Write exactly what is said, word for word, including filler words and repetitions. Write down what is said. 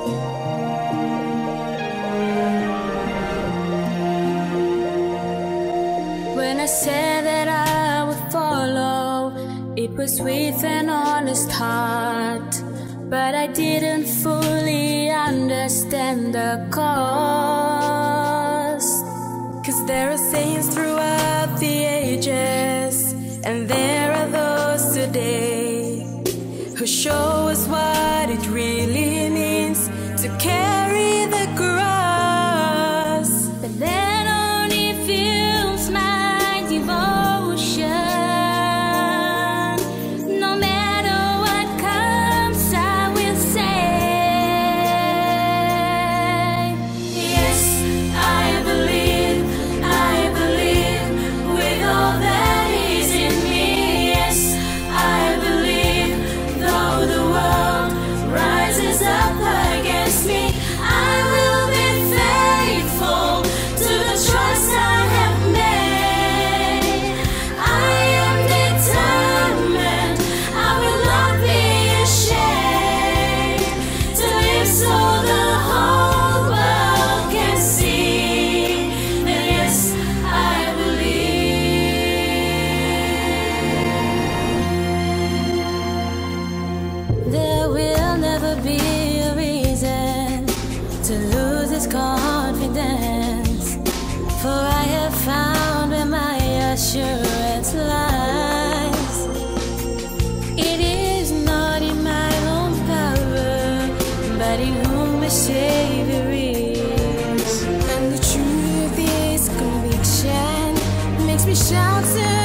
When I said that I would follow, it was with an honest heart, but I didn't fully understand the cost. Cause there are saints throughout the ages, and there are those today who show us what it really means to carry the cross. But that only fuels my devotion. No matter what comes, I will say, yes, I believe, I believe with all that is in me. Yes, I believe, though the world rises up against me, I will be faithful to the trust I have made. I am determined, I will not be ashamed to live so the whole world can see that yes, I believe. There will never be a reason to lose this confidence, for I have found where my assurance lies. It is not in my own power, but in whom my Savior is. And the truth of this conviction makes me shout to